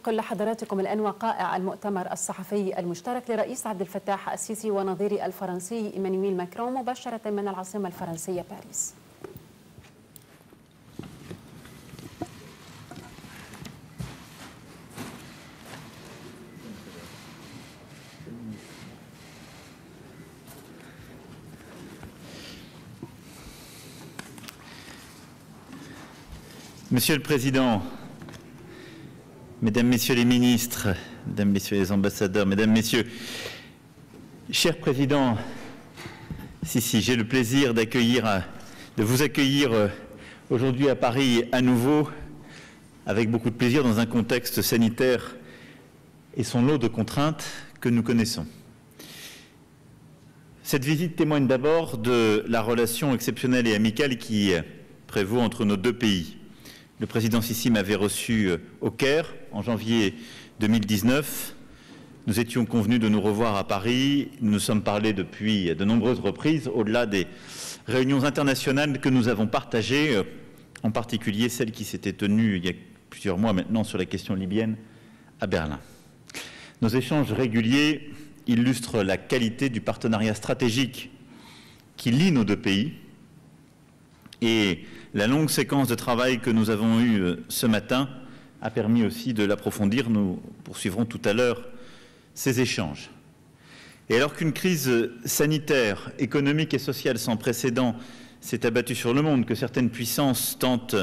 ننتقل لحضراتكم الآن وقائع المؤتمر الصحفي المشترك لرئيس عبد الفتاح السيسي ونظيره الفرنسي إيمانويل ماكرون مباشرة من العاصمة الفرنسية باريس. Monsieur le Président, Mesdames, Messieurs les ministres, Mesdames, Messieurs les ambassadeurs, Mesdames, Messieurs, cher Président Sissi, j'ai le plaisir de vous accueillir aujourd'hui à Paris à nouveau, avec beaucoup de plaisir dans un contexte sanitaire et son lot de contraintes que nous connaissons. Cette visite témoigne d'abord de la relation exceptionnelle et amicale qui prévaut entre nos deux pays. Le président Sissi m'avait reçu au Caire en janvier 2019. Nous étions convenus de nous revoir à Paris. Nous nous sommes parlé depuis de nombreuses reprises, au-delà des réunions internationales que nous avons partagées, en particulier celle qui s'était tenue il y a plusieurs mois maintenant sur la question libyenne à Berlin. Nos échanges réguliers illustrent la qualité du partenariat stratégique qui lie nos deux pays et la longue séquence de travail que nous avons eue ce matin a permis aussi de l'approfondir. Nous poursuivrons tout à l'heure ces échanges. Et alors qu'une crise sanitaire, économique et sociale sans précédent s'est abattue sur le monde, que certaines puissances tentent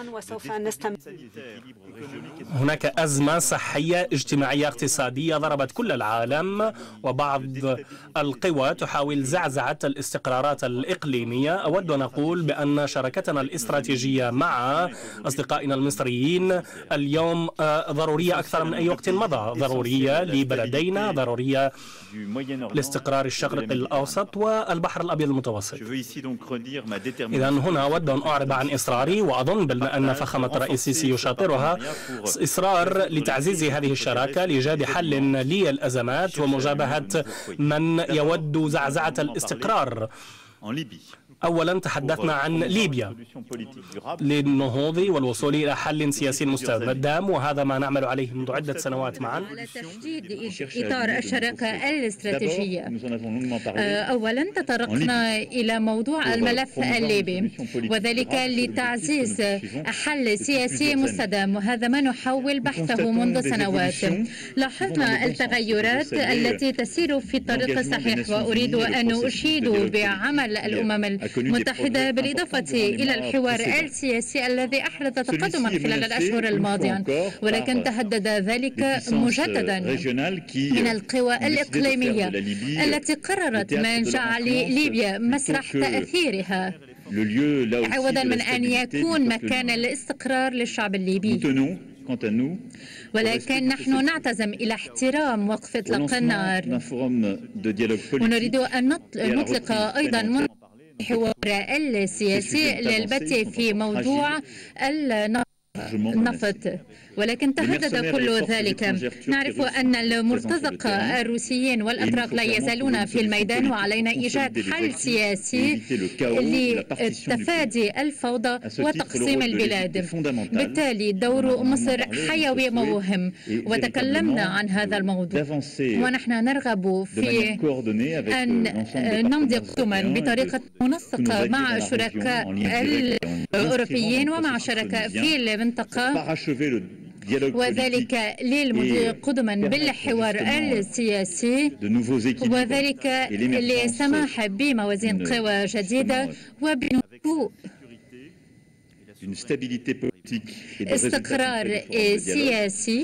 هناك أزمة صحية اجتماعية اقتصادية ضربت كل العالم، وبعض القوى تحاول زعزعة الاستقرارات الإقليمية. أود أن أقول بأن شراكتنا الاستراتيجية مع أصدقائنا المصريين اليوم ضرورية أكثر من أي وقت مضى، ضرورية لبلدينا، ضرورية لاستقرار الشرق الأوسط والبحر الأبيض المتوسط. إذا هنا أود أن أعرب عن إصراري، وأظن بأن فخامة الرئيس السيسي يشاطرها، إصرار لتعزيز هذه الشراكة لإيجاد حل للأزمات ومجابهة من يود زعزعة الاستقرار. أولا تحدثنا عن ليبيا للنهوض والوصول إلى حل سياسي مستدام، وهذا ما نعمل عليه منذ عدة سنوات معا. على تشديد إطار الشراكة الاستراتيجية. أولا تطرقنا إلى موضوع الملف الليبي، وذلك لتعزيز حل سياسي مستدام، وهذا ما نحاول بحثه منذ سنوات. لاحظنا التغيرات التي تسير في الطريق الصحيح، وأريد أن أشيد بعمل الأمم المتحدة بالإضافة إلى الحوار السياسي الذي أحدث تقدما خلال الأشهر الماضية، ولكن تهدد ذلك مجددا من القوى الإقليمية التي قررت من جعل ليبيا مسرح تأثيرها عوضا من أن يكون مكانا للاستقرار للشعب الليبي. ولكن نحن نعتزم إلى احترام وقف إطلاق النار، ونريد أن نطلق أيضا الحوار السياسي للبت في موضوع النفط، ولكن تهدد كل ذلك. نعرف أن المرتزق الروسيين والأتراك لا يزالون في الميدان، وعلينا إيجاد حل سياسي لتفادي الفوضى وتقسيم البلاد. بالتالي دور مصر حيوي ومهم، وتكلمنا عن هذا الموضوع، ونحن نرغب في أن نمضي قدما بطريقة منسقة مع شركاء الأوروبيين ومع شركاء في المنطقة، وذلك للمضي قدما بالحوار السياسي، وذلك للسماح بموازين قوى جديدة وبنمو استقرار سياسي،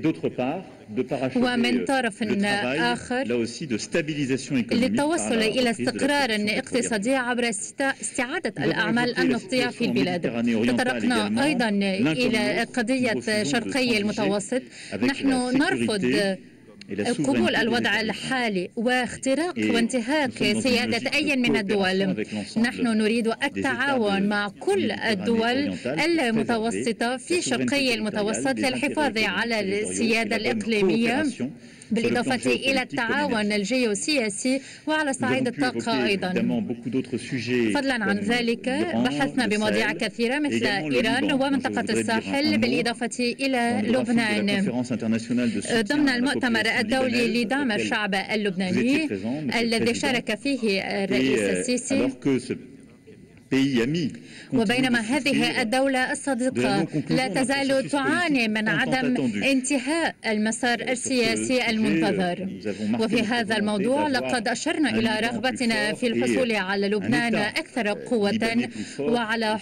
ومن طرف آخر للتوصل إلى استقرار اقتصادي عبر استعادة الأعمال النفطية في البلاد. تطرقنا أيضا إلى قضية شرقي المتوسط. نحن نرفض قبول الوضع الحالي واختراق وانتهاك سيادة أي من الدول. نحن نريد التعاون مع كل الدول المتوسطة في شرقي المتوسط للحفاظ على السيادة الإقليمية بالإضافة إلى التعاون الجيوسياسي وعلى صعيد الطاقة أيضا. فضلا عن ذلك بحثنا بمواضيع كثيرة مثل إيران ومنطقة الساحل بالإضافة إلى لبنان. ضمن المؤتمر الدولي لدعم الشعب اللبناني الذي شارك فيه الرئيس السيسي، وبينما هذه الدولة الصديقة لا تزال تعاني من عدم انتهاء المسار السياسي المنتظر، وفي هذا الموضوع لقد أشرنا إلى رغبتنا في الحصول على لبنان أكثر قوة وعلى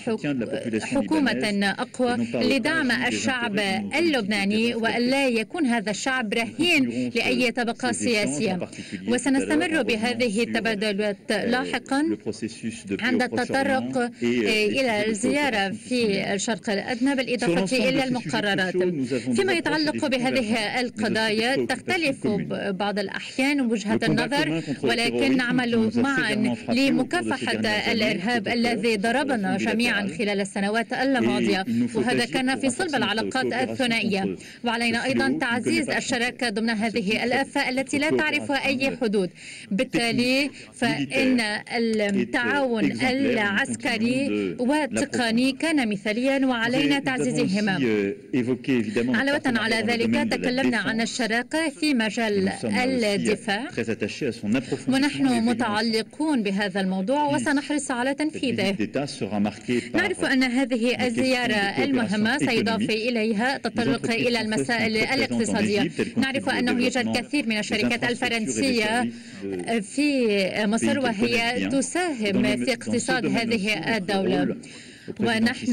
حكومة أقوى لدعم الشعب اللبناني، وألا يكون هذا الشعب رهين لأي طبقة سياسية. وسنستمر بهذه التبادلات لاحقا عند التطرق إلى الزيارة في الشرق الأدنى بالإضافة إلى المقررات. فيما يتعلق بهذه القضايا تختلف بعض الأحيان وجهة النظر، ولكن نعمل معا لمكافحة الإرهاب الذي ضربنا جميعا خلال السنوات الماضية، وهذا كان في صلب العلاقات الثنائية. وعلينا أيضا تعزيز الشراكة ضمن هذه الآفة التي لا تعرف أي حدود. بالتالي فإن التعاون العسكري والتقني كان مثاليا وعلينا تعزيزهما. علاوة على ذلك تكلمنا عن الشراكة في مجال الدفاع، ونحن متعلقون بهذا الموضوع وسنحرص على تنفيذه. نعرف أن هذه الزيارة المهمة سيضاف إليها التطرق إلى المسائل الاقتصادية. نعرف أنه يوجد كثير من الشركات الفرنسية في مصر وهي تساهم في اقتصاد هذه الدولة، ونحن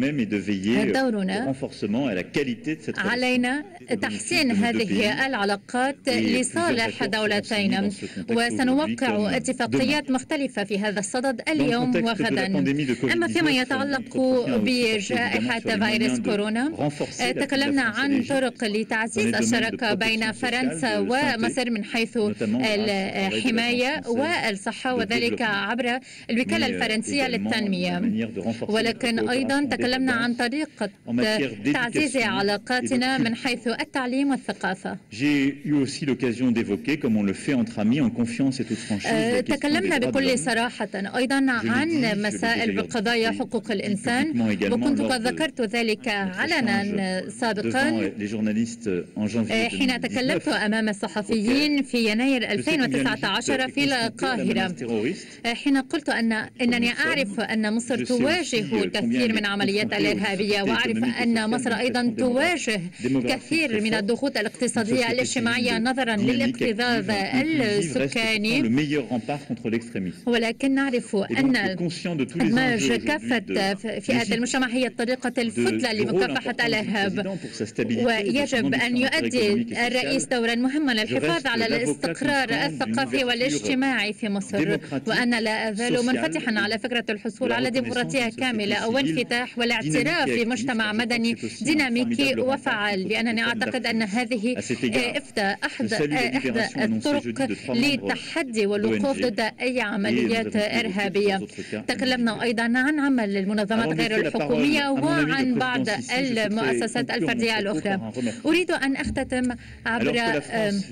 دورنا علينا تحسين هذه العلاقات لصالح دولتين، وسنوقع اتفاقيات مختلفة في هذا الصدد اليوم وغدا. أما فيما يتعلق بجائحة فيروس كورونا تكلمنا عن طرق لتعزيز الشراكة بين فرنسا ومصر من حيث الحماية والصحة، وذلك عبر الوكالة الفرنسية للتنمية. ولكن أيضا تكلمنا عن طريقة تعزيز علاقاتنا من حيث التعليم والثقافة. تكلمنا بكل صراحة أيضا عن مسائل بقضايا حقوق الإنسان، وكنت قد ذكرت ذلك علنا سابقا حين تكلمت أمام الصحفيين في يناير 2019 في القاهرة، حين قلت أنني أعرف أن مصر تواجه الكثير من عمليات الإرهابية، وأعرف أن مصر أيضا تواجه كثير من الضغوط الاقتصادية الاجتماعية نظرا للاكتظاظ السكاني، ولكن نعرف أن إدماج كافة فئات المجتمع هي الطريقة الفضلى لمكافحة الإرهاب، ويجب أن يؤدي الرئيس دورا مهما للحفاظ على الاستقرار الثقافي والاجتماعي في مصر. وأنا لا أزال منفتحا على فكرة الحصول على ديمقراطية كاملة وانفتاح والاعتراف بمجتمع مدني ديناميكي وفعال، لأنني أعتقد أن هذه إحدى الطرق للتحدي والوقوف ضد أي عمليات إرهابية. تكلمنا أيضا عن عمل المنظمات غير الحكومية وعن بعض المؤسسات الفردية الأخرى. أريد أن أختتم عبر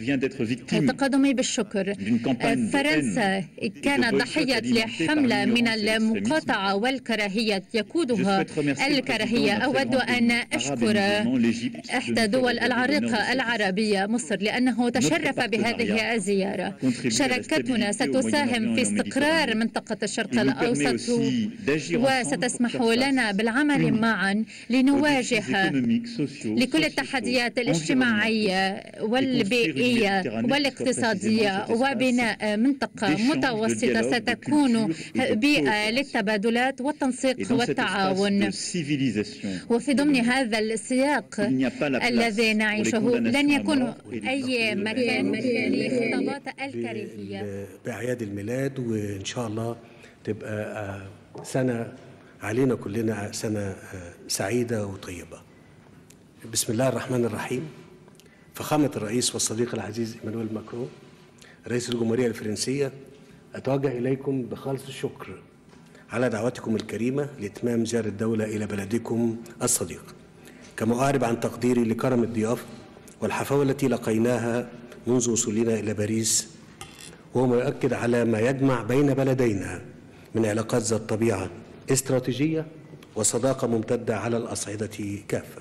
تقدمي بالشكر. فرنسا كانت ضحية لحملة من المقاطعة والكراهية يقودها الكراهية. أود أن أشكر إحدى دول العريقة العربية مصر لأنه تشرف بهذه الزيارة. شراكتنا ستساهم في استقرار منطقة الشرق الأوسط وستسمح لنا بالعمل معا لنواجه لكل التحديات الاجتماعية والبيئية والاقتصادية وبناء منطقة متوسطة ستكون بيئة للتبادلات والتنسيق والتعاون. وفي ضمن هذا السياق الذي نعيشه لن يكون أي مكان لخطابات الكراهية بأعياد الميلاد، وإن شاء الله تبقى سنة علينا كلنا سنة سعيدة وطيبة. بسم الله الرحمن الرحيم. فخامة الرئيس والصديق العزيز إيمانويل ماكرون رئيس الجمهورية الفرنسية، أتوجه إليكم بخالص الشكر على دعوتكم الكريمة لإتمام زيارة الدولة إلى بلدكم الصديق، كما أعرب عن تقديري لكرم الضيافة والحفاوة التي لقيناها منذ وصولنا إلى باريس، وهو ما يؤكد على ما يجمع بين بلدينا من علاقات ذات طبيعة استراتيجية وصداقة ممتدة على الأصعدة كافة،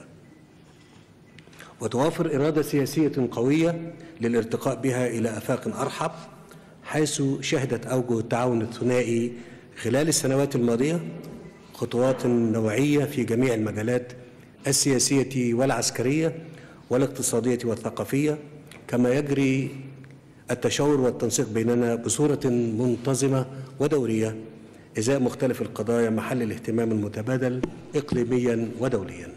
وتوافر إرادة سياسية قوية للارتقاء بها إلى آفاق أرحب، حيث شهدت أوجه التعاون الثنائي خلال السنوات الماضية خطوات نوعية في جميع المجالات السياسية والعسكرية والاقتصادية والثقافية، كما يجري التشاور والتنسيق بيننا بصورة منتظمة ودورية إزاء مختلف القضايا محل الاهتمام المتبادل إقليميا ودوليا.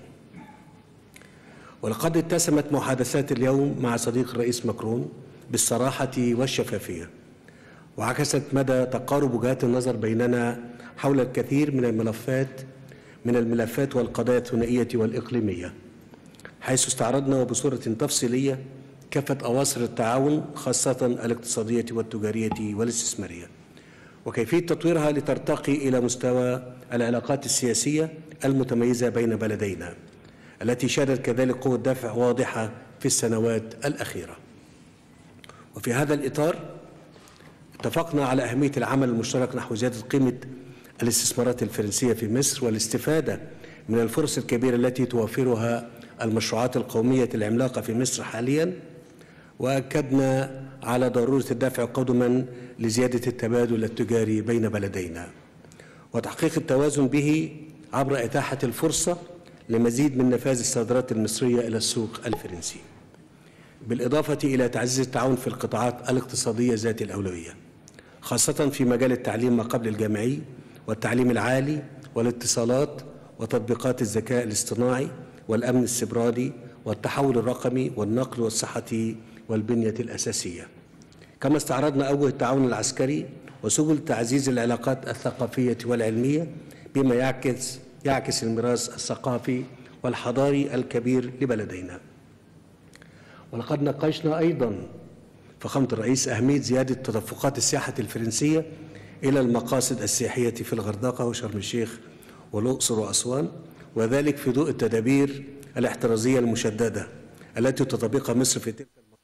ولقد اتسمت محادثات اليوم مع صديق الرئيس ماكرون بالصراحة والشفافية، وعكست مدى تقارب وجهات النظر بيننا حول الكثير من الملفات والقضايا الثنائية والإقليمية، حيث استعرضنا وبصورة تفصيلية كافة أواصر التعاون، خاصة الاقتصادية والتجارية والاستثمارية، وكيفية تطويرها لترتقي إلى مستوى العلاقات السياسية المتميزة بين بلدينا، التي شهدت كذلك قوة دفع واضحة في السنوات الأخيرة. وفي هذا الإطار اتفقنا على أهمية العمل المشترك نحو زيادة قيمة الاستثمارات الفرنسية في مصر والاستفادة من الفرص الكبيرة التي توفرها المشروعات القومية العملاقة في مصر حاليا، وأكدنا على ضرورة الدفع قدما لزيادة التبادل التجاري بين بلدينا وتحقيق التوازن به عبر إتاحة الفرصة لمزيد من نفاذ الصادرات المصرية إلى السوق الفرنسي، بالإضافة إلى تعزيز التعاون في القطاعات الاقتصادية ذات الأولوية، خاصة في مجال التعليم ما قبل الجامعي والتعليم العالي والاتصالات وتطبيقات الذكاء الاصطناعي والأمن السيبراني والتحول الرقمي والنقل والصحة والبنية الأساسية. كما استعرضنا أوجه التعاون العسكري وسبل تعزيز العلاقات الثقافية والعلمية بما يعكس الميراث الثقافي والحضاري الكبير لبلدينا. ولقد ناقشنا أيضا فخامة الرئيس أهمية زيادة تدفقات السياحة الفرنسية إلى المقاصد السياحية في الغردقة وشرم الشيخ والأقصر وأسوان، وذلك في ضوء التدابير الاحترازية المشددة التي تطبقها مصر في تلك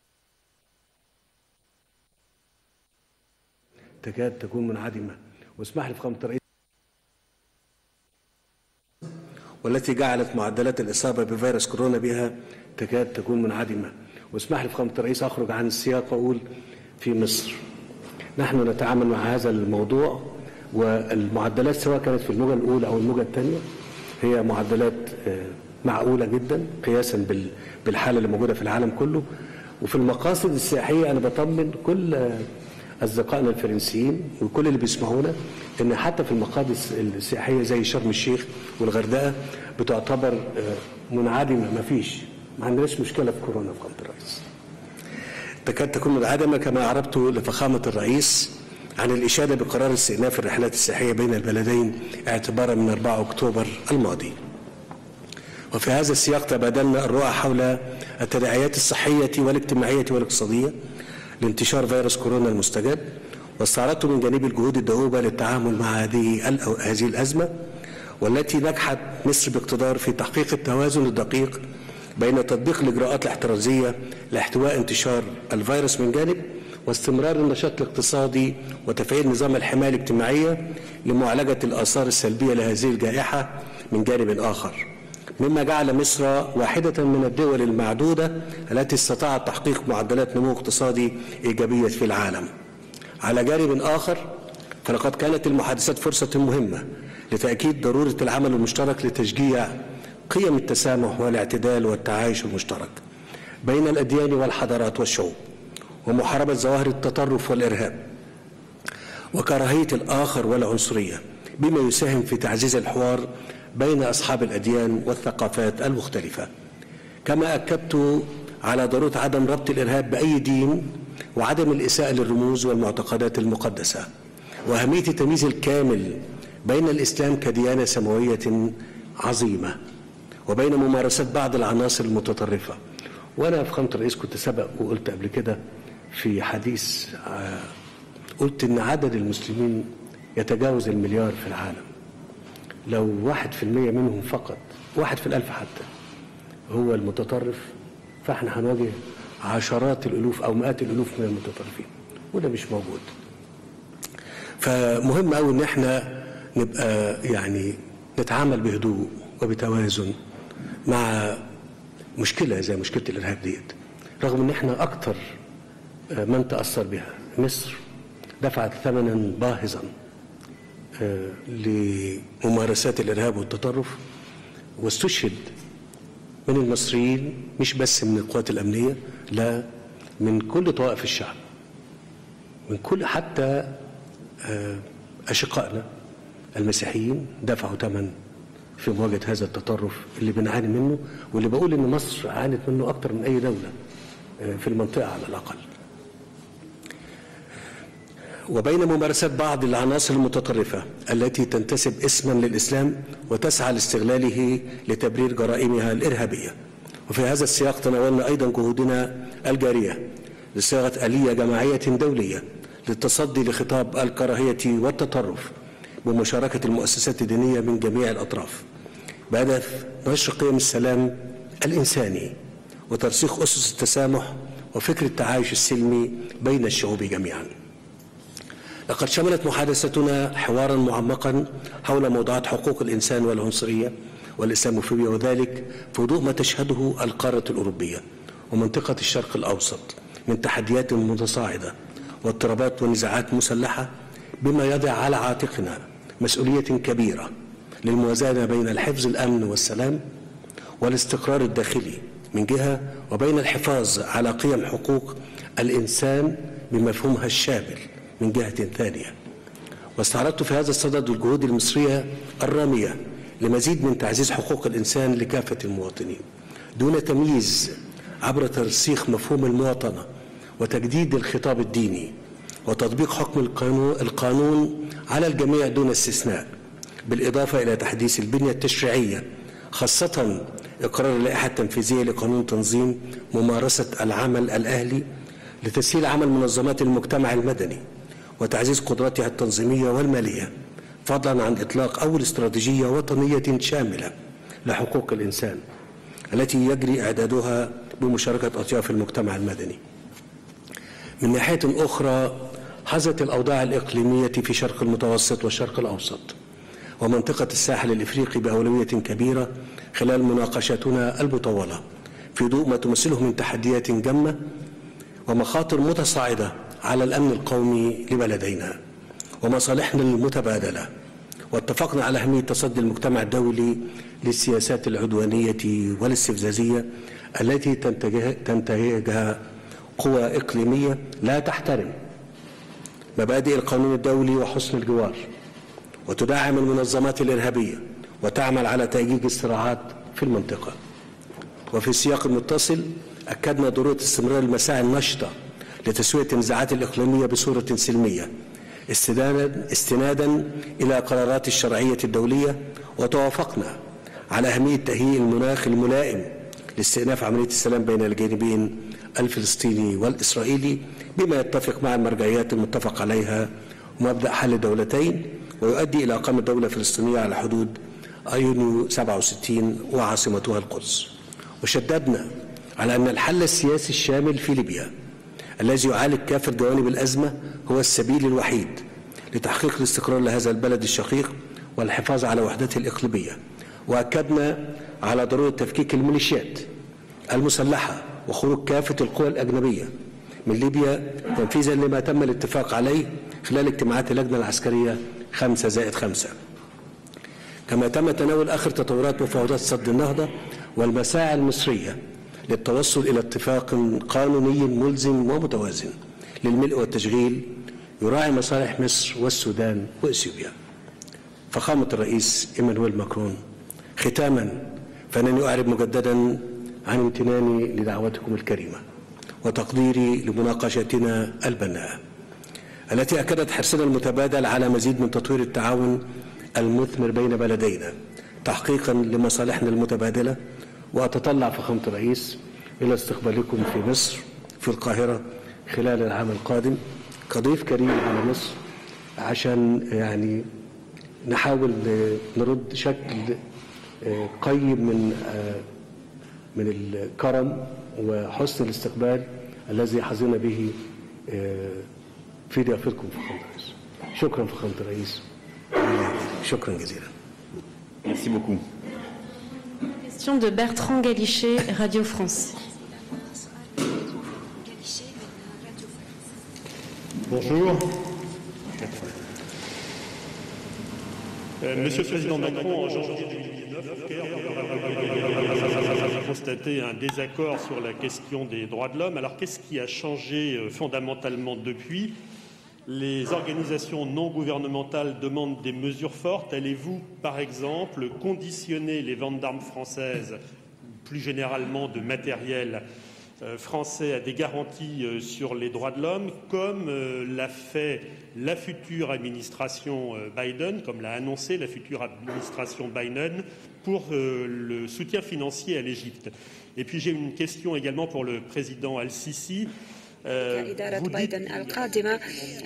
تكاد تكون منعدمة، واسمح لي فخامة الرئيس، والتي جعلت معدلات الإصابة بفيروس كورونا بها تكاد تكون منعدمة. واسمح لي فخامة الرئيس أخرج عن السياق وأقول في مصر نحن نتعامل مع هذا الموضوع، والمعدلات سواء كانت في الموجة الأولى أو الموجة الثانية هي معدلات معقولة جدا قياسا بالحالة اللي موجودة في العالم كله. وفي المقاصد السياحية أنا بطمن كل أصدقائنا الفرنسيين وكل اللي بيسمعونا إن حتى في المقاصد السياحية زي شرم الشيخ والغردقة بتعتبر منعدمة، ما عندناش مشكلة في كورونا فخامة الرئيس. تكاد تكون منعدمة كما أعربت لفخامة الرئيس عن الإشادة بقرار استئناف الرحلات السياحية بين البلدين اعتبارا من 4 أكتوبر الماضي. وفي هذا السياق تبادلنا الرؤى حول التداعيات الصحية والاجتماعية والاقتصادية لانتشار فيروس كورونا المستجد، واستعرضت من جانب الجهود الدؤوبة للتعامل مع هذه الأزمة، والتي نجحت مصر باقتدار في تحقيق التوازن الدقيق بين تطبيق الإجراءات الاحترازية لاحتواء انتشار الفيروس من جانب، واستمرار النشاط الاقتصادي وتفعيل نظام الحماية الاجتماعية لمعالجة الآثار السلبية لهذه الجائحة من جانب آخر، مما جعل مصر واحدة من الدول المعدودة التي استطاعت تحقيق معدلات نمو اقتصادي إيجابية في العالم. على جانب آخر فلقد كانت المحادثات فرصة مهمة لتأكيد ضرورة العمل المشترك لتشجيع قيم التسامح والاعتدال والتعايش المشترك بين الأديان والحضارات والشعوب، ومحاربة ظواهر التطرف والإرهاب وكراهية الآخر والعنصرية، بما يساهم في تعزيز الحوار بين أصحاب الأديان والثقافات المختلفة. كما أكدت على ضرورة عدم ربط الإرهاب بأي دين وعدم الإساءة للرموز والمعتقدات المقدسة، وأهمية التمييز الكامل بين الإسلام كديانة سماوية عظيمة وبين ممارسات بعض العناصر المتطرفة. وأنا فخامة الرئيس كنت سبق وقلت قبل كده في حديث قلت إن عدد المسلمين يتجاوز 1 مليار في العالم. لو 1% منهم فقط، 1 في 1000 حتى، هو المتطرف، فاحنا هنواجه عشرات الألوف أو مئات الألوف من المتطرفين، وده مش موجود. فمهم قوي إن احنا نبقى يعني نتعامل بهدوء وبتوازن مع مشكلة زي مشكلة الإرهاب ديت، رغم إن احنا أكتر من تأثر بها. مصر دفعت ثمنا باهظا لممارسات الإرهاب والتطرف، واستشهد من المصريين مش بس من القوات الأمنية، لا، من كل طوائف الشعب، من كل حتى أشقائنا المسيحيين دفعوا ثمن في مواجهة هذا التطرف اللي بنعاني منه، واللي بقول إن مصر عانت منه أكتر من أي دولة في المنطقة على الأقل. وبين ممارسات بعض العناصر المتطرفة التي تنتسب اسما للإسلام وتسعى لاستغلاله لتبرير جرائمها الإرهابية. وفي هذا السياق تناولنا أيضا جهودنا الجارية لصياغة آلية جماعية دولية للتصدي لخطاب الكراهية والتطرف بمشاركة المؤسسات الدينية من جميع الأطراف، بهدف نشر قيم السلام الإنساني وترسيخ أسس التسامح وفكر التعايش السلمي بين الشعوب جميعا. لقد شملت محادثتنا حوارا معمقا حول موضوعات حقوق الإنسان والعنصرية والإسلاموفوبيا، وذلك في ضوء ما تشهده القارة الأوروبية ومنطقة الشرق الأوسط من تحديات متصاعدة واضطرابات ونزاعات مسلحة، بما يضع على عاتقنا مسؤولية كبيرة للموازنة بين الحفظ الأمن والسلام والاستقرار الداخلي من جهة، وبين الحفاظ على قيم حقوق الإنسان بمفهومها الشامل من جهة ثانية. واستعرضت في هذا الصدد الجهود المصرية الرامية لمزيد من تعزيز حقوق الإنسان لكافة المواطنين دون تمييز، عبر ترسيخ مفهوم المواطنة وتجديد الخطاب الديني وتطبيق حكم القانون على الجميع دون استثناء، بالإضافة إلى تحديث البنية التشريعية، خاصة إقرار اللائحة التنفيذية لقانون تنظيم ممارسة العمل الأهلي لتسهيل عمل منظمات المجتمع المدني وتعزيز قدراتها التنظيمية والمالية، فضلا عن إطلاق أول استراتيجية وطنية شاملة لحقوق الإنسان التي يجري إعدادها بمشاركة أطياف المجتمع المدني. من ناحية أخرى، حظت الأوضاع الإقليمية في شرق المتوسط والشرق الأوسط ومنطقة الساحل الإفريقي بأولوية كبيرة خلال مناقشتنا المطولة، في ضوء ما تمثله من تحديات جمة ومخاطر متصاعدة على الأمن القومي لبلدينا ومصالحنا المتبادلة. واتفقنا على أهمية تصدي المجتمع الدولي للسياسات العدوانية والاستفزازية التي تنتهجها قوى إقليمية لا تحترم مبادئ القانون الدولي وحسن الجوار، وتدعم المنظمات الإرهابية وتعمل على تأجيج الصراعات في المنطقة. وفي السياق المتصل أكدنا ضرورة استمرار المساعي النشطة لتسوية النزاعات الإقليمية بصورة سلمية استنادا إلى قرارات الشرعية الدولية، وتوافقنا على أهمية تهيئ المناخ الملائم لاستئناف عملية السلام بين الجانبين الفلسطيني والإسرائيلي، بما يتفق مع المرجعيات المتفق عليها ومبدأ حل الدولتين، ويؤدي إلى إقامة دولة فلسطينية على حدود يونيو 67 وعاصمتها القدس. وشددنا على أن الحل السياسي الشامل في ليبيا الذي يعالج كافة جوانب الأزمة هو السبيل الوحيد لتحقيق الاستقرار لهذا البلد الشقيق والحفاظ على وحدته الإقليمية. وأكدنا على ضرورة تفكيك الميليشيات المسلحة وخروج كافة القوى الأجنبية من ليبيا تنفيذا لما تم الاتفاق عليه خلال اجتماعات اللجنة العسكرية 5+5. كما تم تناول آخر تطورات مفاوضات سد النهضة والمساعي المصرية للتوصل إلى اتفاق قانوني ملزم ومتوازن للملء والتشغيل يراعي مصالح مصر والسودان وإثيوبيا. فخامة الرئيس إيمانويل ماكرون، ختاما فإنني أعرب مجددا عن امتناني لدعوتكم الكريمة وتقديري لمناقشتنا البناءة التي أكدت حرصنا المتبادل على مزيد من تطوير التعاون المثمر بين بلدينا تحقيقا لمصالحنا المتبادلة. وأتطلع فخامة الرئيس إلى استقبالكم في مصر في القاهرة خلال العام القادم كضيف كريم على مصر، عشان يعني نحاول نرد شكل قيم من الكرم وحسن الاستقبال الذي حظينا به في ضيافتكم فخامة الرئيس. شكرا فخامة الرئيس. شكرا جزيلا. Merci beaucoup. Question de Bertrand Galichet, Radio France. Bonjour. Monsieur le Président Macron, en janvier 2019, a constaté un désaccord sur la question des droits de l'homme. Alors qu'est-ce qui a changé fondamentalement depuis ? Les organisations non gouvernementales demandent des mesures fortes. Allez-vous, par exemple, conditionner les ventes d'armes françaises, plus généralement de matériel français, à des garanties sur les droits de l'homme, comme l'a fait la future administration Biden, comme l'a annoncé la future administration Biden pour le soutien financier à l'Égypte. Et puis j'ai une question également pour le président Al-Sisi. إدارة بايدن القادمة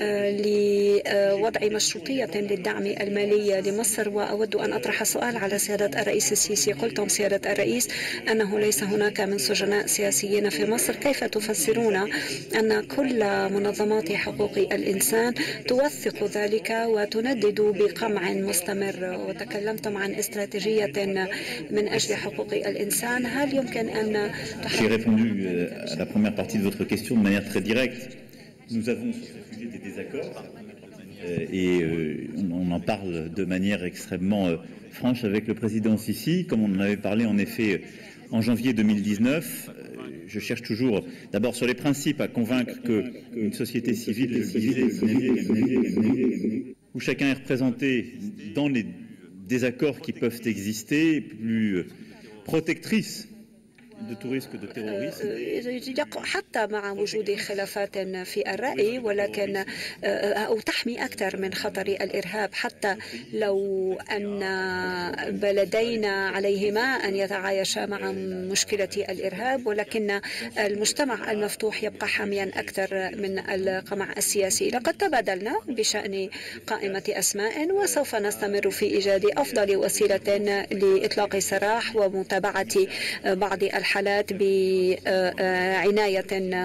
لوضع مشروطية للدعم المالي لمصر. وأود أن أطرح سؤال على سيادة الرئيس السيسي. قلتم سيادة الرئيس أنه ليس هناك من سجناء سياسيين في مصر. كيف تفسرون أن كل منظمات حقوق الإنسان توثق ذلك وتندد بقمع مستمر؟ وتكلمتم عن استراتيجية من أجل حقوق الإنسان. هل يمكن أن J'ai répondu à la première partie de votre question de manière très directe. Nous avons sur ce sujet des désaccords et on en parle de manière extrêmement franche avec le président Sisi, comme on en avait parlé en effet en janvier 2019. Je cherche toujours, d'abord sur les principes, à convaincre qu'une société civile où chacun est représenté dans les désaccords qui peuvent exister, plus protectrice de tout risque de terrorisme. حتى مع وجود خلافات في الرأي، ولكن أو تحمي أكثر من خطر الإرهاب، حتى لو أن بلدين عليهما أن يتعايشا مع مشكلة الإرهاب، ولكن المجتمع المفتوح يبقى حاميا أكثر من القمع السياسي. لقد تبادلنا بشأن قائمة أسماء، وسوف نستمر في إيجاد أفضل وسيلة لإطلاق سراح ومتابعة بعض الحالات بعناية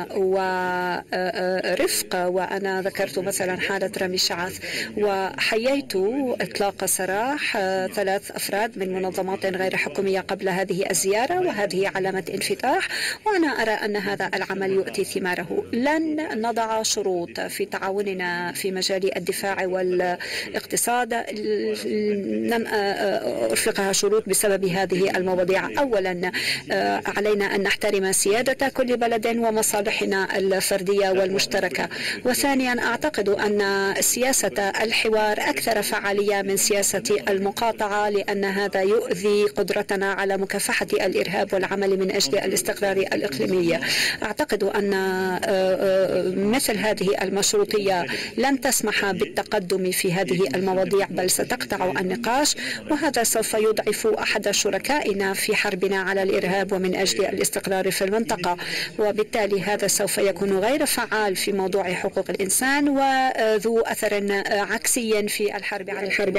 ورفق. وأنا ذكرت مثلا حالة رامي الشعاث، وحييت إطلاق سراح 3 أفراد من منظمات غير حكومية قبل هذه الزيارة، وهذه علامة انفتاح، وأنا أرى أن هذا العمل يؤتي ثماره. لن نضع شروط في تعاوننا في مجال الدفاع والاقتصاد، لن أرفقها شروط بسبب هذه المواضيع. أولا علينا أن نحترم سيادة كل بلد ومصالحنا الفردية والمشتركة. وثانيا أعتقد أن سياسة الحوار أكثر فعالية من سياسة المقاطعة، لأن هذا يؤذي قدرتنا على مكافحة الإرهاب والعمل من أجل الاستقرار الإقليمي. أعتقد أن مثل هذه المشروطية لن تسمح بالتقدم في هذه المواضيع، بل ستقطع النقاش، وهذا سوف يضعف أحد شركائنا في حربنا على الإرهاب ومن أجل الاستقرار في المنطقة، وبالتالي هذا سوف يكون غير فعال في موضوع حقوق الإنسان وذو أثر عكسي في الحرب على الحرب.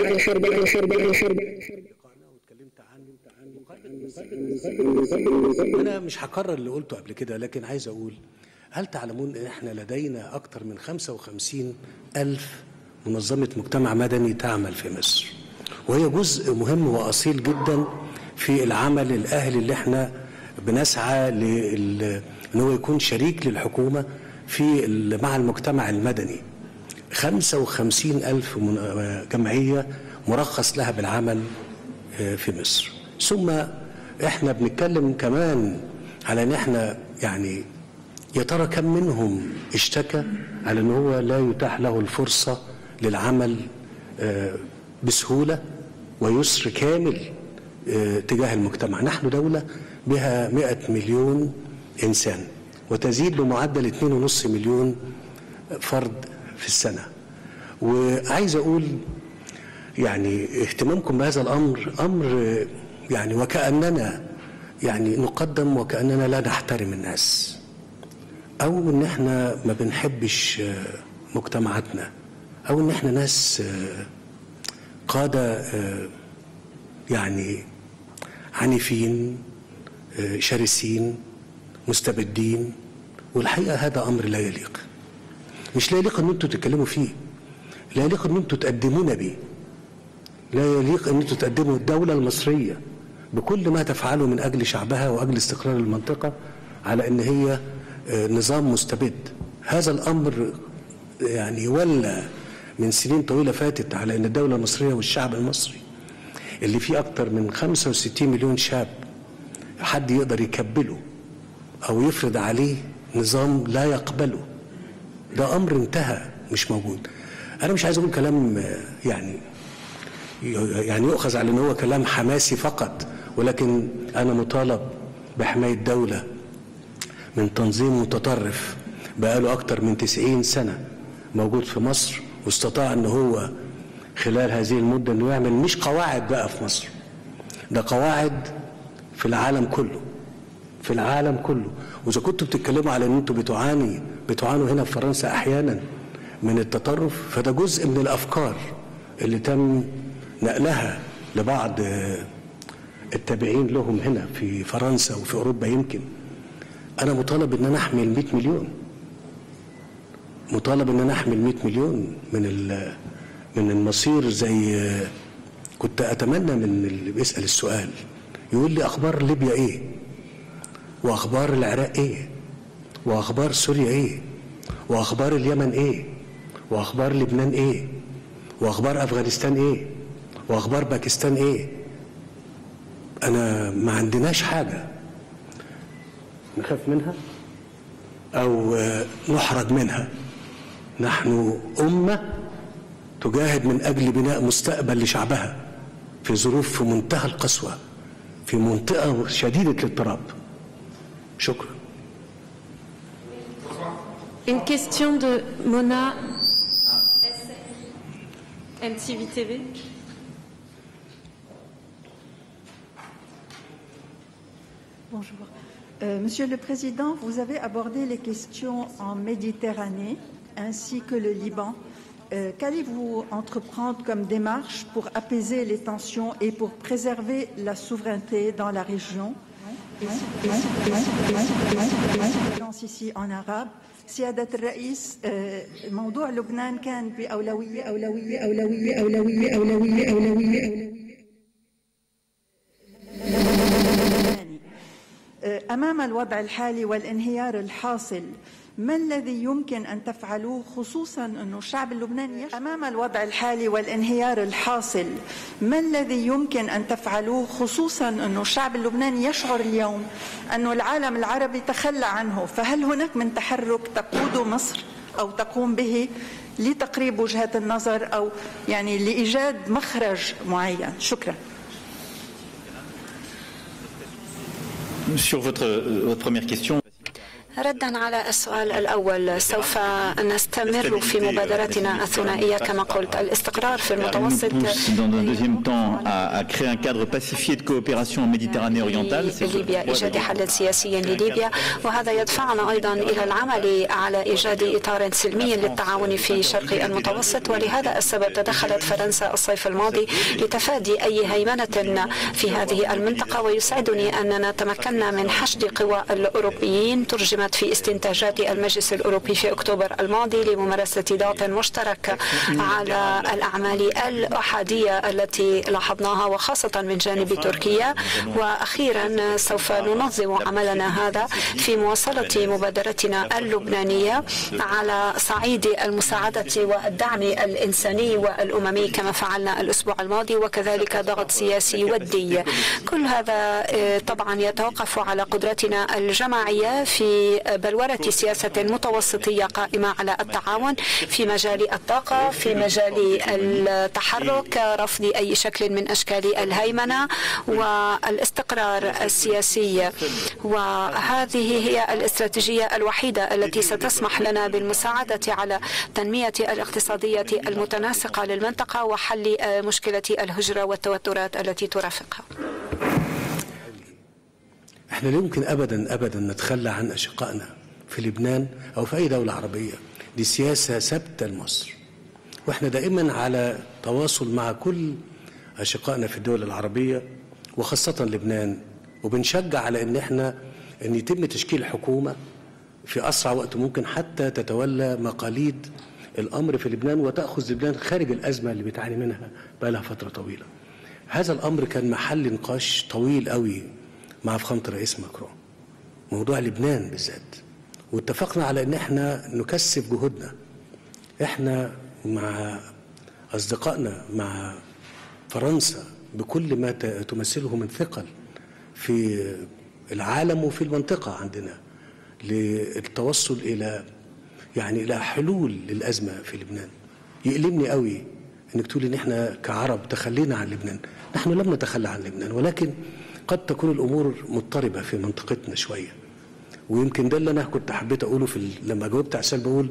أنا مش هكرر اللي قلته قبل كده، لكن عايز أقول، هل تعلمون أن إحنا لدينا أكثر من 55,000 منظمة مجتمع مدني تعمل في مصر، وهي جزء مهم وأصيل جدا في العمل الأهلي اللي احنا بنسعى ان هو يكون شريك للحكومة في مع المجتمع المدني. 55,000 جمعية مرخص لها بالعمل في مصر. ثم احنا بنتكلم كمان على ان احنا يعني يا ترى كم منهم اشتكى على ان هو لا يتاح له الفرصة للعمل بسهولة ويسر كامل تجاه المجتمع. نحن دولة بها 100 مليون إنسان وتزيد بمعدل 2.5 مليون فرد في السنة. وعايز أقول يعني اهتمامكم بهذا الأمر أمر يعني وكأننا يعني نقدم وكأننا لا نحترم الناس، أو إن احنا ما بنحبش مجتمعاتنا، أو إن احنا ناس قادة يعني عنيفين شرسين مستبدين، والحقيقة هذا أمر لا يليق. مش لا يليق أن أنتوا تتكلموا فيه، لا يليق أن أنتوا تقدمونا بيه، لا يليق أن أنتوا تقدموا الدولة المصرية بكل ما تفعله من أجل شعبها وأجل استقرار المنطقة على أن هي نظام مستبد. هذا الأمر يعني ولى من سنين طويلة فاتت على أن الدولة المصرية والشعب المصري اللي فيه أكتر من 65 مليون شاب حد يقدر يكبله أو يفرض عليه نظام لا يقبله. ده أمر انتهى، مش موجود. أنا مش عايز أقول كلام يعني يؤخذ على أنه هو كلام حماسي فقط، ولكن أنا مطالب بحماية دولة من تنظيم متطرف بقاله أكتر من 90 سنة موجود في مصر، واستطاع أنه هو خلال هذه المدة أنه يعمل مش قواعد بقى في مصر، ده قواعد في العالم كله، في العالم كله. وإذا كنتوا بتتكلموا على أن أنتوا بتعانوا هنا في فرنسا أحيانا من التطرف، فده جزء من الأفكار اللي تم نقلها لبعض التابعين لهم هنا في فرنسا وفي أوروبا. يمكن أنا مطالب أن أنا أحمل 100 مليون، مطالب أن أنا أحمل 100 مليون من المصير. زي كنت أتمنى من اللي بيسأل السؤال يقول لي أخبار ليبيا إيه، وأخبار العراق إيه، وأخبار سوريا إيه، وأخبار اليمن إيه، وأخبار لبنان إيه، وأخبار أفغانستان إيه، وأخبار باكستان إيه. أنا ما عندناش حاجة نخاف منها أو نحرج منها. نحن أمة تجاهد من أجل بناء مستقبل لشعبها في ظروف في منتهى القسوة، في منطقة شديدة الاضطراب. شكرا. Une question de Mona MTV TV. Bonjour. Monsieur le Président, vous avez abordé les questions en Méditerranée ainsi que le Liban. Qu'allez-vous entreprendre comme démarche pour apaiser les tensions et pour préserver la souveraineté dans la région? Ici en arabe. سيادة الرئيس، موضوع لبنان كان بأولوية أمام الوضع الحالي والانهيار الحاصل. ما الذي يمكن أن تفعلوه خصوصاً أنه الشعب اللبناني أمام الوضع الحالي والانهيار الحاصل؟ ما الذي يمكن أن تفعلوه خصوصاً أنه الشعب اللبناني يشعر اليوم أنه العالم العربي تخلى عنه؟ فهل هناك من تحرك تقود مصر أو تقوم به لتقريب وجهات النظر أو يعني لإيجاد مخرج معين؟ شكراً. Sur votre première question. ردا على السؤال الأول، سوف نستمر في مبادرتنا الثنائية كما قلت. الاستقرار في المتوسط ليبيا، إيجاد حل سياسي لليبيا، وهذا يدفعنا أيضا إلى العمل على إيجاد إطار سلمي للتعاون في شرق المتوسط. ولهذا السبب تدخلت فرنسا الصيف الماضي لتفادي أي هيمنة في هذه المنطقة، ويسعدني أننا تمكنا من حشد قوى الأوروبيين ترجمت في استنتاجات المجلس الأوروبي في أكتوبر الماضي لممارسة ضغط مشترك على الأعمال الأحادية التي لاحظناها وخاصة من جانب تركيا. وأخيرا سوف ننظم عملنا هذا في مواصلة مبادرتنا اللبنانية على صعيد المساعدة والدعم الإنساني والأممي كما فعلنا الأسبوع الماضي، وكذلك ضغط سياسي ودي. كل هذا طبعا يتوقف على قدرتنا الجماعية في بلورة سياسة متوسطية قائمة على التعاون في مجال الطاقة، في مجال التحرك، رفض أي شكل من أشكال الهيمنة والاستقرار السياسي. وهذه هي الاستراتيجية الوحيدة التي ستسمح لنا بالمساعدة على تنمية الاقتصادية المتناسقة للمنطقة وحل مشكلة الهجرة والتوترات التي ترافقها. احنا لا يمكن ابدا نتخلى عن اشقائنا في لبنان او في اي دوله عربيه. دي سياسه ثابته لمصر، واحنا دائما على تواصل مع كل اشقائنا في الدول العربيه وخاصه لبنان وبنشجع على ان يتم تشكيل حكومة في أسرع وقت ممكن حتى تتولى مقاليد الأمر في لبنان وتأخذ لبنان خارج الأزمة اللي بتعاني منها بقى لها فترة طويلة. هذا الأمر كان محل نقاش طويل قوي مع فخامة الرئيس ماكرون، موضوع لبنان بالذات، واتفقنا على ان احنا نكثف جهودنا احنا مع اصدقائنا، مع فرنسا بكل ما تمثله من ثقل في العالم وفي المنطقة عندنا للتوصل إلى حلول للأزمة في لبنان. يؤلمني قوي انك تقولي ان احنا كعرب تخلينا عن لبنان. نحن لم نتخلى عن لبنان، ولكن قد تكون الامور مضطربة في منطقتنا شوية، ويمكن ده اللي انا كنت حبيت اقوله لما جاوبت على السؤال، بقول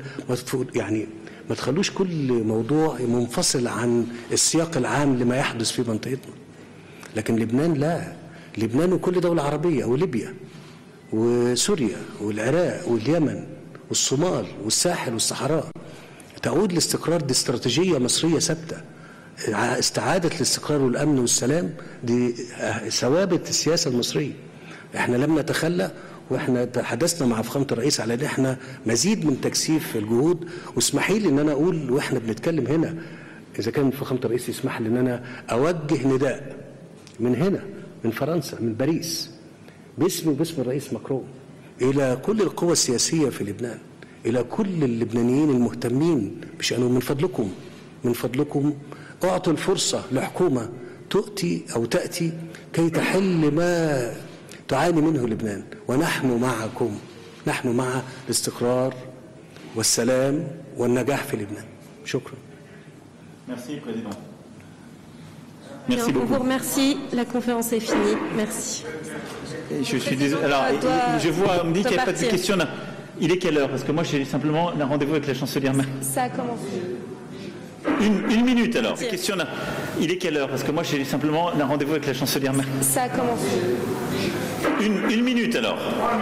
ما تخلوش كل موضوع منفصل عن السياق العام لما يحدث في منطقتنا. لكن لبنان لا، لبنان وكل دولة عربية وليبيا وسوريا والعراق واليمن والصومال والساحل والصحراء تعود لاستقرار. دي استراتيجية مصرية ثابتة، استعادة الاستقرار والأمن والسلام دي ثوابت السياسة المصرية. احنا لم نتخلى، واحنا تحدثنا مع فخامة الرئيس على ان احنا مزيد من تكثيف الجهود. واسمحي لي ان انا اقول واحنا بنتكلم هنا، اذا كان فخامة الرئيس يسمح لي ان انا اوجه نداء من هنا، من فرنسا، من باريس، باسمي وباسم الرئيس ماكرون، الى كل القوى السياسية في لبنان، الى كل اللبنانيين المهتمين بشأنهم، من فضلكم اعطوا الفرصة لحكومة تأتي كي تحل ما تعاني منه لبنان، ونحن معكم، نحن مع الاستقرار والسلام والنجاح في لبنان. شكرا. Merci, Président. Merci beaucoup. On vous remercie. La conférence est finie. Merci. Je suis désolé. Alors, je vois, on me dit qu'il n'y a pas de questions. Il est quelle heure? Parce que moi, j'ai simplement un rendez-vous avec la chancelière Merkel. Ça a commencé. Une minute alors. Question là. Il est quelle heure? Parce que moi, j'ai simplement un rendez-vous avec la chancelière Merkel. Ça a commencé. Une minute alors.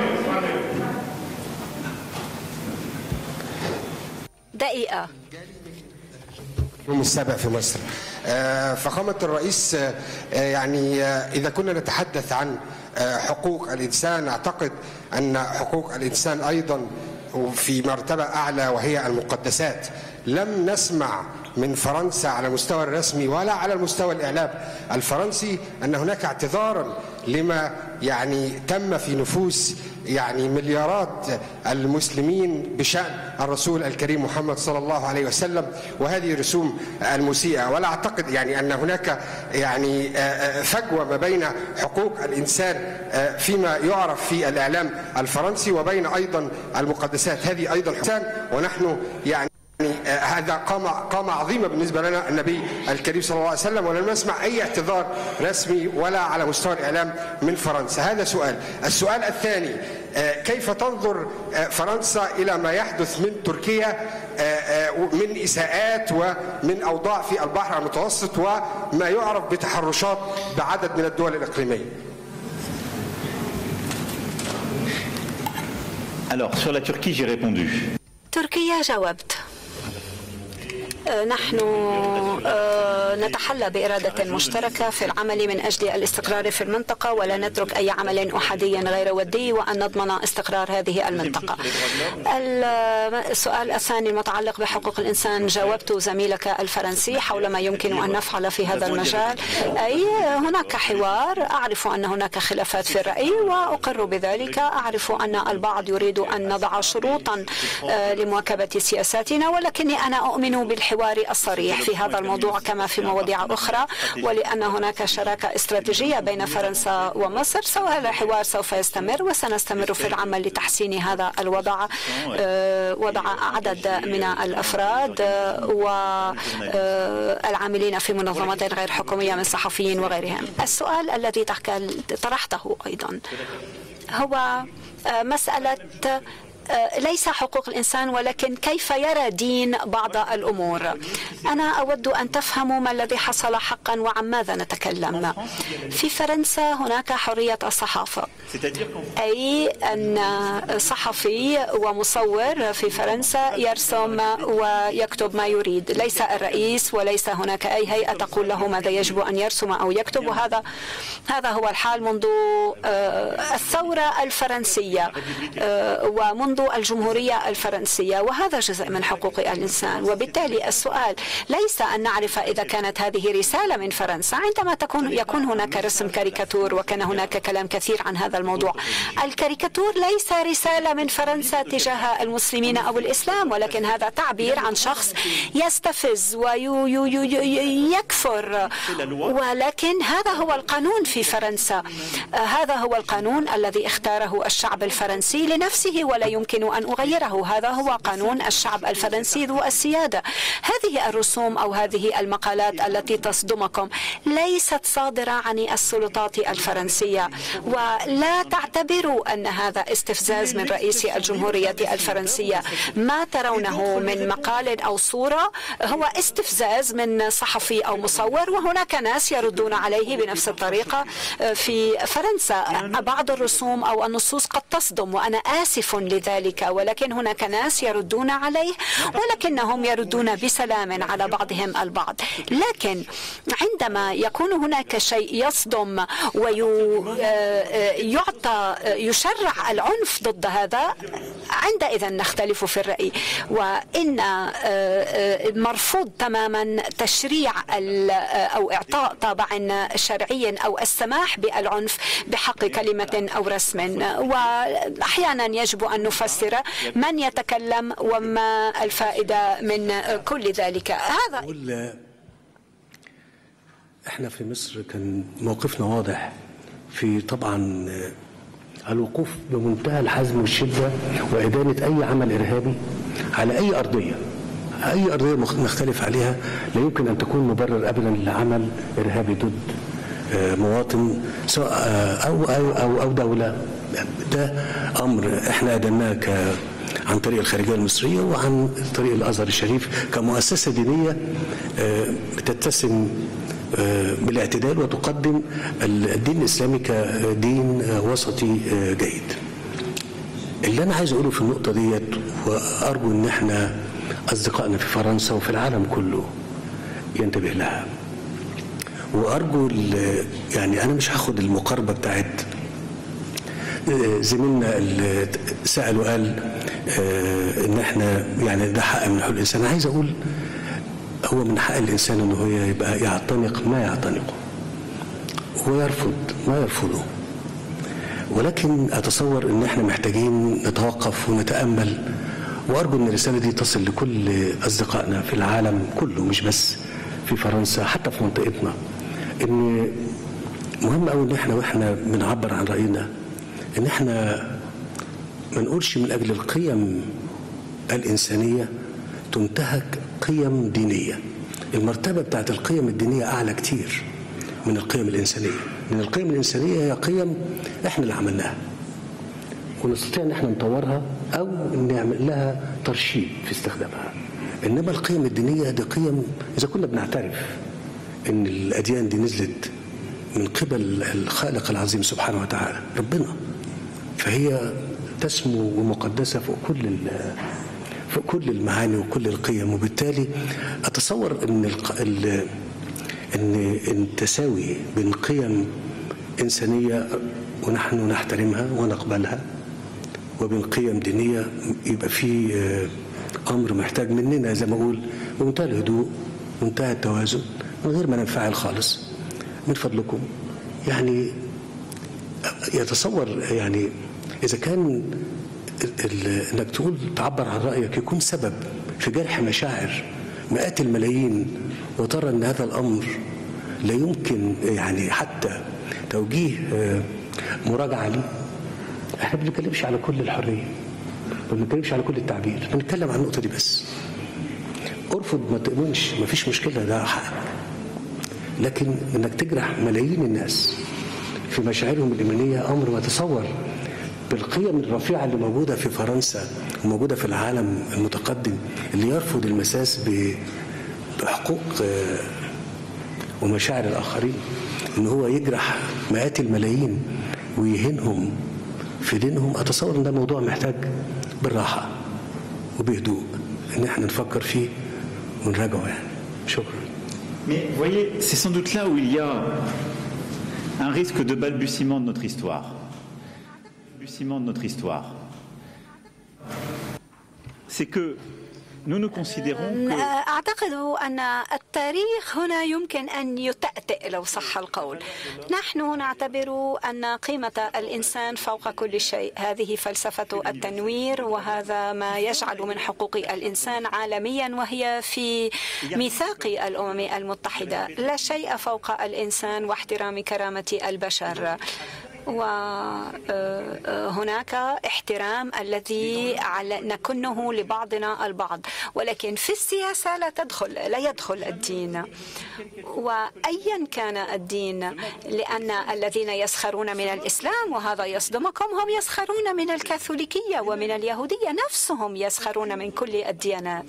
دقيقة. يوم السابع في مصر. فخامة الرئيس، يعني إذا كنا نتحدث عن حقوق الإنسان، أعتقد أن حقوق الإنسان أيضا في مرتبة أعلى وهي المقدسات. لم نسمع من فرنسا على المستوى الرسمي ولا على المستوى الإعلام الفرنسي أن هناك اعتذارا لما يعني تم في نفوس يعني مليارات المسلمين بشأن الرسول الكريم محمد صلى الله عليه وسلم، وهذه رسوم المسيئة. ولا أعتقد يعني أن هناك يعني فجوة ما بين حقوق الإنسان فيما يعرف في الإعلام الفرنسي وبين أيضا المقدسات، هذه أيضا حسان. ونحن يعني هذا قامة عظيمة بالنسبة لنا النبي الكريم صلى الله عليه وسلم، ولم نسمع أي اعتذار رسمي ولا على مستوى الإعلام من فرنسا. هذا سؤال. السؤال الثاني، كيف تنظر فرنسا إلى ما يحدث من تركيا من إساءات ومن أوضاع في البحر المتوسط وما يعرف بتحرشات بعدد من الدول الإقليمية؟ Alors, sur la Turquie, j'ai répondu. تركيا جاوبت. نحن نتحلى بإرادة مشتركة في العمل من أجل الاستقرار في المنطقة، ولا نترك أي عمل أحادي غير ودي، وأن نضمن استقرار هذه المنطقة. السؤال الثاني المتعلق بحقوق الإنسان، جاوبت زميلك الفرنسي حول ما يمكن أن نفعل في هذا المجال. أي هناك حوار، أعرف أن هناك خلافات في الرأي وأقر بذلك، أعرف أن البعض يريد أن نضع شروطا لمواكبة سياساتنا، ولكني أنا أؤمن بالحوار الصريح في هذا الموضوع كما في مواضيع أخرى، ولأن هناك شراكة استراتيجية بين فرنسا ومصر. هذا الحوار سوف يستمر، وسنستمر في العمل لتحسين هذا الوضع، وضع عدد من الأفراد والعاملين في منظمات غير حكومية من صحفيين وغيرهم. السؤال الذي طرحته أيضا هو مسألة ليس حقوق الإنسان ولكن كيف يرى دين بعض الأمور. أنا أود أن تفهموا ما الذي حصل حقا وعن ماذا نتكلم. في فرنسا هناك حرية الصحافة، أي أن صحفي ومصور في فرنسا يرسم ويكتب ما يريد، ليس الرئيس وليس هناك أي هيئة تقول له ماذا يجب أن يرسم أو يكتب. وهذا هو الحال منذ الثورة الفرنسية ومنذ الجمهورية الفرنسية، وهذا جزء من حقوق الإنسان. وبالتالي السؤال ليس أن نعرف إذا كانت هذه رسالة من فرنسا عندما يكون هناك رسم كاريكاتور، وكان هناك كلام كثير عن هذا الموضوع. الكاريكاتور ليس رسالة من فرنسا تجاه المسلمين أو الإسلام، ولكن هذا تعبير عن شخص يستفز ويكفر، ولكن هذا هو القانون في فرنسا. هذا هو القانون الذي اختاره الشعب الفرنسي لنفسه ولا يمكن أن أغيره. هذا هو قانون الشعب الفرنسي ذو السيادة. هذه الرسوم أو هذه المقالات التي تصدمكم ليست صادرة عن السلطات الفرنسية، ولا تعتبروا أن هذا استفزاز من رئيس الجمهورية الفرنسية. ما ترونه من مقال أو صورة هو استفزاز من صحفي أو مصور، وهناك ناس يردون عليه بنفس الطريقة. في فرنسا بعض الرسوم أو النصوص قد تصدم، وأنا آسف لذلك، ولكن هناك ناس يردون عليه ولكنهم يردون بسلام على بعضهم البعض. لكن عندما يكون هناك شيء يصدم ويعطى يشرع العنف ضد هذا، عندئذ نختلف في الرأي. وإن مرفوض تماما تشريع أو إعطاء طابع شرعي أو السماح بالعنف بحق كلمة أو رسم. وأحيانا يجب أن نفسر من يتكلم وما الفائدة من كل ذلك. هذا احنا في مصر كان موقفنا واضح في طبعا الوقوف بمنتهى الحزم والشدة وإدانة أي عمل إرهابي على أي أرضية نختلف عليها. لا يمكن أن تكون مبرر أبدا لعمل إرهابي ضد مواطن سواء أو دولة. ده أمر احنا أدناه عن طريق الخارجية المصرية وعن طريق الأزهر الشريف كمؤسسة دينية بتتسم بالاعتدال وتقدم الدين الإسلامي كدين وسطي جيد. اللي أنا عايز أقوله في النقطة ديت، وأرجو إن احنا أصدقائنا في فرنسا وفي العالم كله ينتبه لها، وأرجو يعني أنا مش هاخد المقاربة بتاعت زميلنا اللي سأل وقال إن احنا يعني ده حق من حقوق الإنسان. أنا عايز أقول هو من حق الإنسان إنه هو يبقى يعتنق ما يعتنقه ويرفض ما يرفضه، ولكن أتصور إن احنا محتاجين نتوقف ونتأمل. وأرجو إن الرسالة دي تصل لكل أصدقائنا في العالم كله، مش بس في فرنسا، حتى في منطقتنا. إن مهم أوي إن احنا وإحنا بنعبر عن رأينا إن احنا ما نقولش من أجل القيم الإنسانية تنتهك قيم دينية. المرتبة بتاعت القيم الدينية أعلى كتير من القيم الإنسانية. من القيم الإنسانية هي قيم احنا اللي عملناها ونستطيع ان احنا نطورها او نعمل لها ترشيد في استخدامها. انما القيم الدينية دي قيم اذا كنا بنعترف ان الاديان دي نزلت من قبل الخالق العظيم سبحانه وتعالى ربنا، فهي تسمو ومقدسة فوق كل المعاني وكل القيم. وبالتالي اتصور ان التساوي بين قيم انسانيه ونحن نحترمها ونقبلها وبين قيم دينيه يبقى في امر محتاج مننا زي ما اقول بمنتهى الهدوء ومنتهى التوازن من غير ما ننفعل خالص. من فضلكم يعني يتصور يعني اذا كان انك تقول تعبر عن رايك يكون سبب في جرح مشاعر مئات الملايين، وترى ان هذا الامر لا يمكن يعني حتى توجيه مراجعه ليه. احنا ما بنتكلمش على كل الحريه، ما بنتكلمش على كل التعبير، بنتكلم عن النقطه دي بس. ارفض ما تؤمنش ما فيش مشكله، ده حقك. لكن انك تجرح ملايين الناس في مشاعرهم الايمانيه امر ما تصور بالقيم الرفيعة اللي موجودة في فرنسا وموجودة في العالم المتقدم، اللي يرفض المساس بحقوق ومشاعر الآخرين، إن هو يجرح مئات الملايين ويهينهم في دينهم، أتصور إن ده موضوع محتاج بالراحة وبهدوء إن إحنا نفكر فيه ونراجعه يعني. شكرا. Mais vous voyez, c'est sans doute là où il y a un risque de balbutiement de notre histoire. C'est que nous nous considérons que... أعتقد أن التاريخ هنا يمكن أن يتأتئ لو صح القول. نحن نعتبر أن قيمة الإنسان فوق كل شيء. هذه فلسفة التنوير، وهذا ما يجعل من حقوق الإنسان عالميا، وهي في ميثاق الأمم المتحدة. لا شيء فوق الإنسان واحترام كرامة البشر، وهناك احترام الذي نكنه لبعضنا البعض، ولكن في السياسة لا يدخل الدين، وأيا كان الدين، لأن الذين يسخرون من الإسلام وهذا يصدمكم هم يسخرون من الكاثوليكية ومن اليهودية، نفسهم يسخرون من كل الديانات.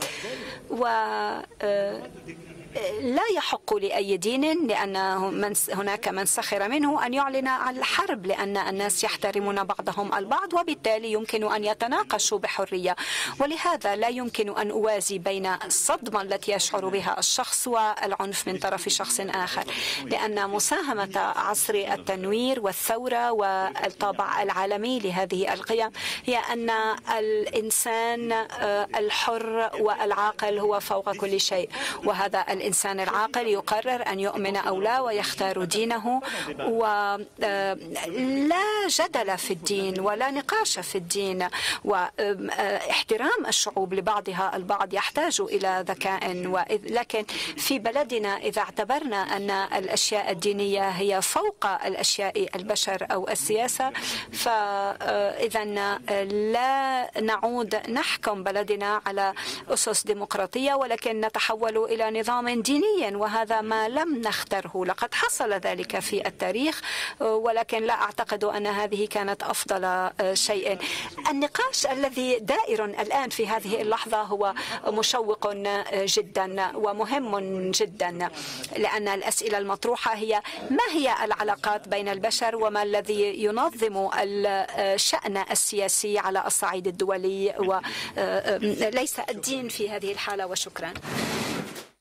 لا يحق لأي دين، لأن هناك من سخر منه، أن يعلن عن الحرب، لأن الناس يحترمون بعضهم البعض، وبالتالي يمكن أن يتناقشوا بحرية. ولهذا لا يمكن أن أوازي بين الصدمة التي يشعر بها الشخص والعنف من طرف شخص آخر، لأن مساهمة عصر التنوير والثورة والطابع العالمي لهذه القيم هي أن الإنسان الحر والعاقل هو فوق كل شيء، وهذا الإنسان العاقل يقرر أن يؤمن أو لا ويختار دينه، ولا جدل في الدين ولا نقاش في الدين، واحترام الشعوب لبعضها البعض يحتاج إلى ذكاء. لكن في بلدنا إذا اعتبرنا أن الأشياء الدينية هي فوق الأشياء البشر أو السياسة، فإذا لا نعود نحكم بلدنا على أسس ديمقراطية، ولكن نتحول إلى نظام ديني، وهذا ما لم نختره. لقد حصل ذلك في التاريخ، ولكن لا أعتقد أن هذه كانت أفضل شيء. النقاش الذي دائر الآن في هذه اللحظة هو مشوق جدا ومهم جدا، لأن الأسئلة المطروحة هي: ما هي العلاقات بين البشر، وما الذي ينظم الشأن السياسي على الصعيد الدولي، وليس الدين في هذه الحالة. وشكرا.